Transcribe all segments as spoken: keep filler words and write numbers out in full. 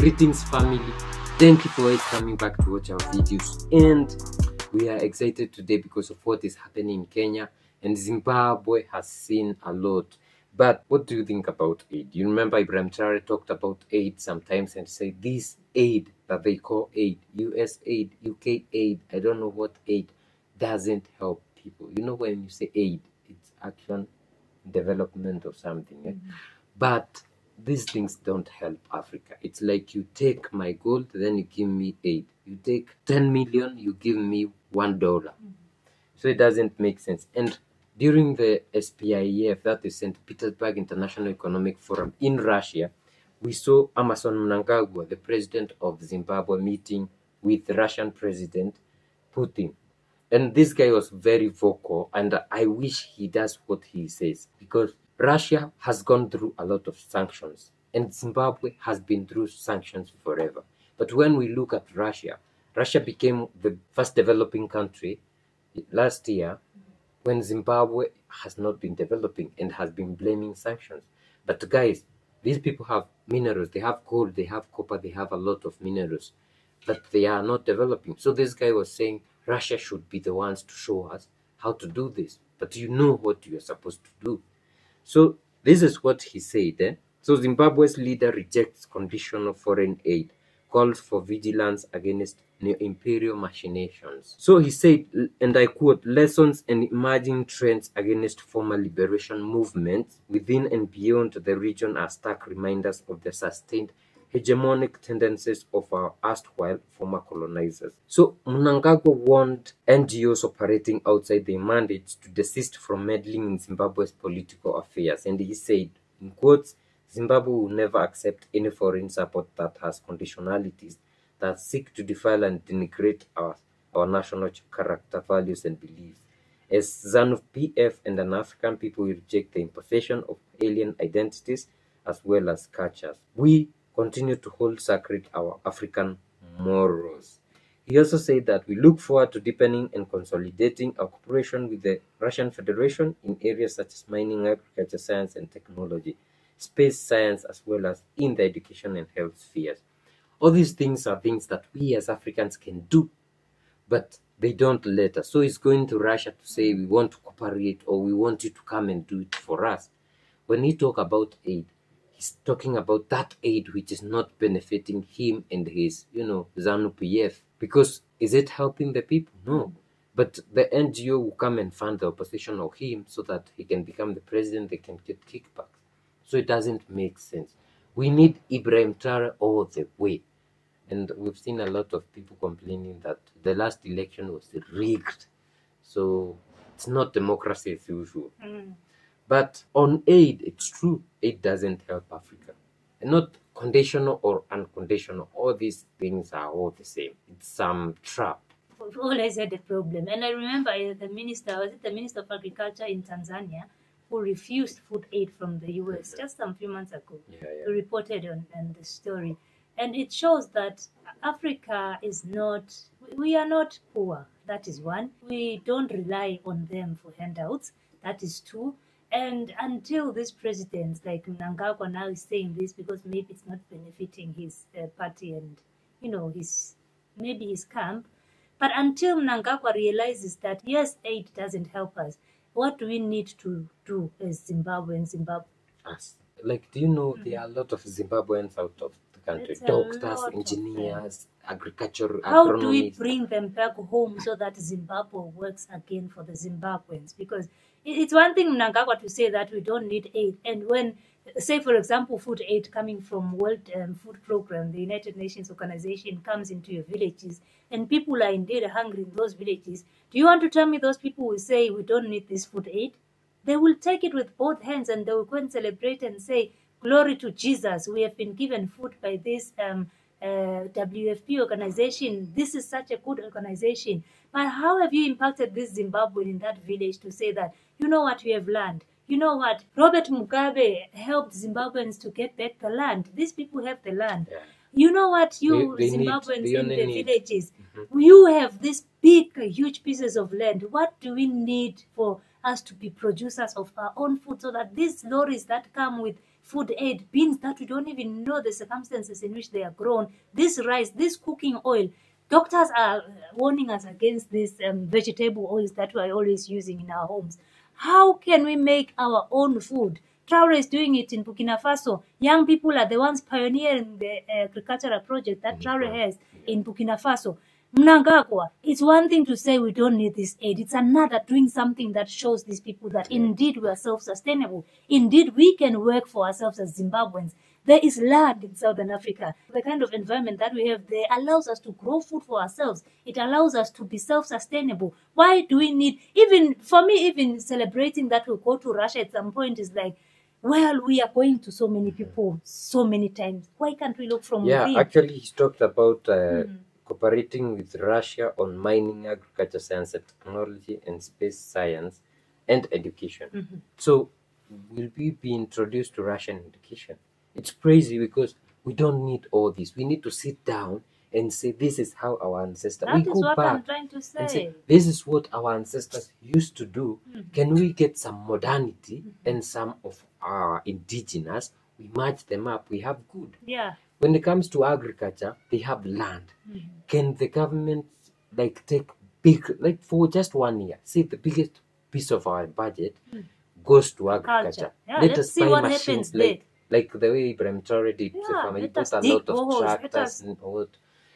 Greetings family, thank you for always coming back to watch our videos, and we are excited today because of what is happening in Kenya, and Zimbabwe has seen a lot. But what do you think about aid? You remember Ibrahim Traore talked about aid sometimes and said this aid that they call aid, U S aid, U K aid, I don't know what aid, doesn't help people. You know, when you say aid, it's action, development or something. Eh? Mm-hmm. But these things don't help Africa. It's like you take my gold, then you give me aid. You take ten million, you give me one dollar. Mm-hmm. So it doesn't make sense. And during the S P I E F, that is Saint Petersburg International Economic Forum in Russia, we saw Emmerson Mnangagwa, the president of Zimbabwe, meeting with Russian President Putin. And this guy was very vocal, and I wish he does what he says, because Russia has gone through a lot of sanctions, and Zimbabwe has been through sanctions forever. But when we look at Russia, Russia became the first developing country last year when Zimbabwe has not been developing and has been blaming sanctions. But guys, these people have minerals, they have gold, they have copper, they have a lot of minerals, but they are not developing. So this guy was saying Russia should be the ones to show us how to do this, but you know what you're supposed to do. So this is what he said. Eh? So Zimbabwe's leader rejects conditional foreign aid, calls for vigilance against neo-imperial machinations. So he said, and I quote, lessons and emerging trends against former liberation movements within and beyond the region are stark reminders of the sustained hegemonic tendencies of our erstwhile former colonizers. So Mnangagwa warned N G Os operating outside their mandates to desist from meddling in Zimbabwe's political affairs. And he said, in quotes, Zimbabwe will never accept any foreign support that has conditionalities that seek to defile and denigrate our, our national character, values, and beliefs. As ZANU P F and an African people, we reject the imposition of alien identities as well as cultures. We continue to hold sacred our African morals. He also said that we look forward to deepening and consolidating our cooperation with the Russian Federation in areas such as mining, agriculture, science, and technology, space science, as well as in the education and health spheres. All these things are things that we as Africans can do, but they don't let us. So he's going to Russia to say we want to cooperate or we want you to come and do it for us. When he talk about aid, he's talking about that aid which is not benefiting him and his, you know, ZANU P F. Because is it helping the people? No. But the N G O will come and fund the opposition of him so that he can become the president, they can get kickbacks. So it doesn't make sense. We need Ibrahim Traore all the way. And we've seen a lot of people complaining that the last election was rigged. So it's not democracy as usual. Mm. But on aid, it's true, aid doesn't help Africa. And not conditional or unconditional. All these things are all the same. It's some trap. We've always had a problem. And I remember the minister, was it the Minister of Agriculture in Tanzania, who refused food aid from the U S just some few months ago. Yeah, yeah. We reported on, on the story. And it shows that Africa is not, we are not poor. That is one. We don't rely on them for handouts. That is two. And until this president, like Mnangagwa now is saying this because maybe it's not benefiting his uh, party and, you know, his maybe his camp. But until Mnangagwa realizes that, yes, aid doesn't help us, what do we need to do as Zimbabweans, Zimbabwe? Us. Like, do you know mm-hmm. there are a lot of Zimbabweans out of the country? It's Doctors, engineers, agriculture, How agronomists. do we bring them back home so that Zimbabwe works again for the Zimbabweans? Because it's one thing, Mnangagwa, to say that we don't need aid. And when, say, for example, food aid coming from World um, Food Program, the United Nations Organization, comes into your villages, and people are indeed hungry in those villages, do you want to tell me those people will say we don't need this food aid? They will take it with both hands and they will go and celebrate and say, glory to Jesus, we have been given food by this um, uh, W F P organization. This is such a good organization. But how have you impacted this Zimbabwean in that village to say that, you know what, we have learned? You know what, Robert Mugabe helped Zimbabweans to get back the land. These people have the land. Yeah. You know what, you they, they Zimbabweans need, in the need. villages, Mm-hmm. you have these big, huge pieces of land. What do we need for us to be producers of our own food, so that these lorries that come with food aid, beans that we don't even know the circumstances in which they are grown, this rice, this cooking oil. Doctors are warning us against these um, vegetable oils that we are always using in our homes. How can we make our own food? Traore is doing it in Burkina Faso. Young people are the ones pioneering the uh, agricultural project that Traore has in Burkina Faso. Mnangagwa, it's one thing to say we don't need this aid. It's another doing something that shows these people that indeed we are self-sustainable. Indeed, we can work for ourselves as Zimbabweans. There is land in Southern Africa. The kind of environment that we have there allows us to grow food for ourselves. It allows us to be self-sustainable. Why do we need, even, for me, even celebrating that we'll go to Russia at some point is like, well, we are going to so many people so many times. Why can't we look from Yeah, within? actually, he's talked about uh, Mhm. cooperating with Russia on mining, agriculture, science and technology, and space science and education. Mhm. So, will we be introduced to Russian education? It's crazy because we don't need all this. We need to sit down and say, this is how our ancestors. That we is go what back I'm trying to and say. say, this is what our ancestors used to do. Mhm. Can we get some modernity and some of our indigenous? We match them up. We have good. Yeah. When it comes to agriculture, they have land. Mhm. Can the government like take big, like for just one year, say the biggest piece of our budget Mm. goes to agriculture? Culture. Yeah, Let let's us see buy what machines happens like like the way Ibrahim Traore did to the Yeah, farmer. He let bought us a dig lot of boreholes, let tractors us- and what,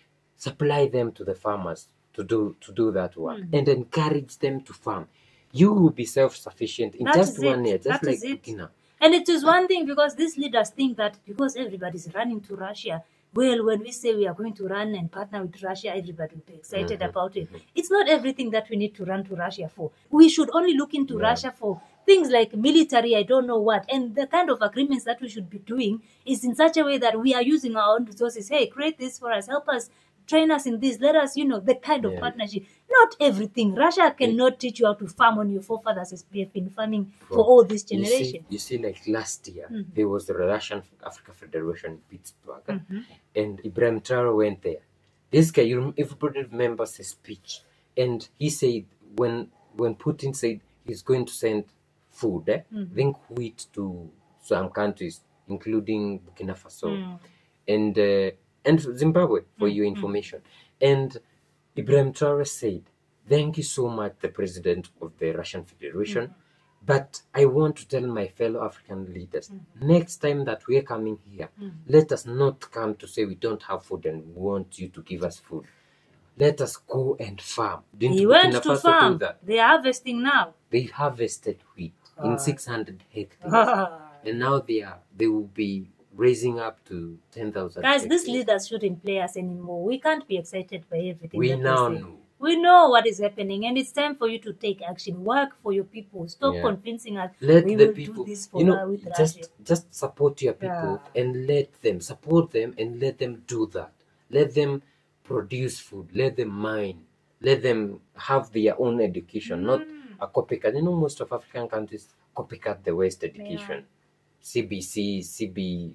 supply them to the farmers to do to do that work Mm. and encourage them to farm. You will be self-sufficient in That just is one it. year, just That like is it. Burkina. And it is one thing because these leaders think that because everybody's running to Russia, well, when we say we are going to run and partner with Russia, everybody will be excited Mhm, about it. It's not everything that we need to run to Russia for. We should only look into Yeah. Russia for things like military, I don't know what. And the kind of agreements that we should be doing is in such a way that we are using our own resources. Hey, create this for us, help us, train us in this, let us, you know, the kind of Yeah. partnership. Not everything. Russia cannot teach you how to farm on your forefathers as we have been farming for Bro, all this You see, generation. you see, like last year, Mhm. there was the Russian Africa Federation in Pittsburgh, Mhm. and Ibrahim Traore went there. This guy, you rem- everybody remembers his speech, and he said when when Putin said he's going to send food, eh, Mhm. then wheat to some countries, including Burkina Faso Mm. and uh, and Zimbabwe, for Mm, your mm. information. And Ibrahim Traore said, "Thank you so much, the president of the Russian Federation." Mm. But I want to tell my fellow African leaders, next time that we are coming here, Mm. let us not come to say we don't have food and we want you to give us food. Let us go and farm. Didn't He Burkina went to Faso do farm. that? They are harvesting now. They harvested wheat Ah. in six hundred hectares, and now they are they will be raising up to ten thousand. Guys, these leaders shouldn't play us anymore. We can't be excited by everything We that now they say. know. We know what is happening, and it's time for you to take action. Work for your people. Stop Yeah. convincing us. Let we the will people, do this for you her know, with just Russia. just support your people Yeah. and let them support them and let them do that. Let them produce food. Let them mine. Let them have their own education, not Mm. a copycat. You know, most of African countries copycat the West education. C B C, C B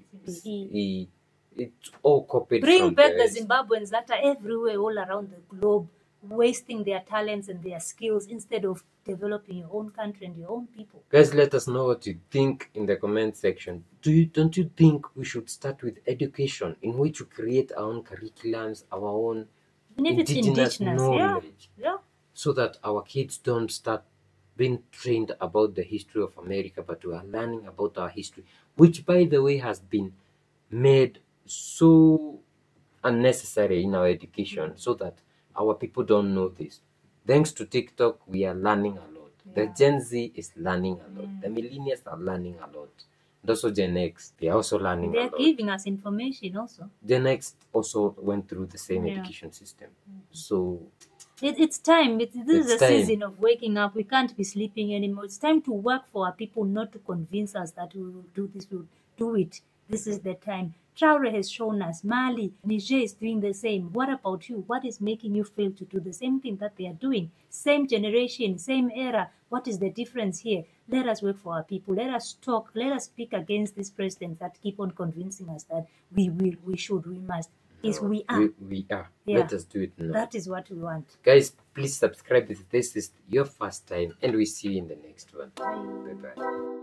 E, it's all copied Bring from back the the West. Zimbabweans that are everywhere, all around the globe, wasting their talents and their skills instead of developing your own country and your own people. Guys, let us know what you think in the comment section. Do you don't you think we should start with education in which we create our own curriculums, our own Even if it's indigenous indigenous, yeah, knowledge, yeah. so that our kids don't start being trained about the history of America, but we are learning about our history, which, by the way, has been made so unnecessary in our education, so that our people don't know this. Thanks to TikTok, we are learning a lot. The Yeah. Gen Z is learning a lot. The millennials are learning a lot. And also Gen X, they are also learning They a are lot. giving us information also. Gen X also went through the same Yeah. education system. So It, it's time. It, this is It's a time. season of waking up. We can't be sleeping anymore. It's time to work for our people, not to convince us that we will do this, we will do it. This is the time. Traore has shown us. Mali, Niger is doing the same. What about you? What is making you fail to do the same thing that they are doing? Same generation, same era. What is the difference here? Let us work for our people. Let us talk. Let us speak against these presidents that keep on convincing us that we will, we should, we must. is we are. We, we are. Yeah. Let us do it now. That is what we want. Guys, please subscribe if this is your first time, and we see you in the next one. Bye bye.